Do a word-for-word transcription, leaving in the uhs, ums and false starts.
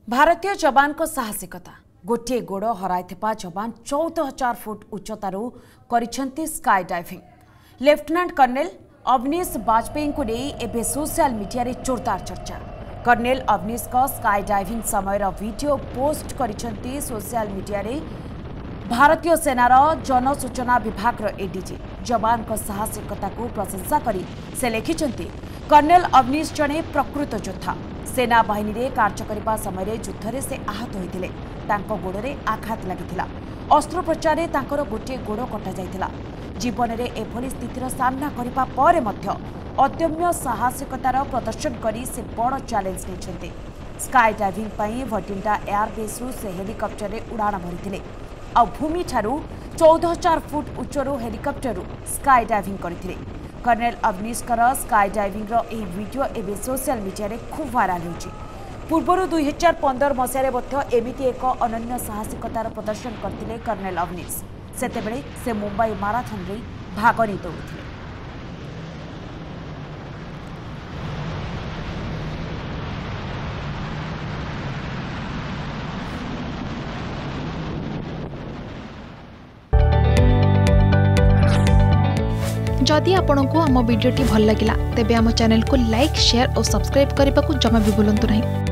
भारतीय जवान को साहसिकता गोटे गोड़ हराई जवान चौदह हजार फुट उच्चतारू करिसेंती sky diving. Lieutenant colonel Avnish Bajpai को नहीं एवं सोशल मीडिया रे जोरदार चर्चा। कर्नेल अवनीश का स्काई डाइविंग समय वीडियो पोस्ट करिसेंती सोशल मीडिया रे भारतीय सेनार जनसूचना विभाग एडीजी। जवान को साहसिकता को प्रशंसा करी से लिखिछंती, कर्नेल अवनीश जने प्रकृत योद्धा। सेना बाहिनी रे कार्य करबा समय युद्ध से आहत होइतिले। तांको गोड़े आघात लागिथिला। अस्त्रोपचार रे तांकर गोटे गोड़ कटा जाइथिला। जीवन रे एभली स्थितिर सामना करिबा परे मध्य अदम्य साहसिकतार प्रदर्शन करी से बड़ चैलेंज नेछन्ते। स्काई डाइविंग पई भटिंडा एयरबेस रु से हेलिकॉप्टर रे उड़ाण भरिथिले। आ भूमि ठारू चौदह हजार फुट उच्चरू हेलिकॉप्टर रु स्काई डाइविंग करथिले। कर्नेल अवनीश स्काई डाइविंग रो एही वीडियो एबे सोशल मीडिया रे खूब वायरल होछि। पूर्वरु दुई हजार पंदर मसीह एमिति एक अनन्य साहसिकतार प्रदर्शन करथिले कर्नेल अवनीश। सेतेबेले से मुंबई माराथन रे भाग नै दौड़िथिले। जदि आपंक आम भिडी भल लगा तेब आम चैनल को लाइक शेयर और सब्सक्राइब करने को जमा भी भूलु नहीं।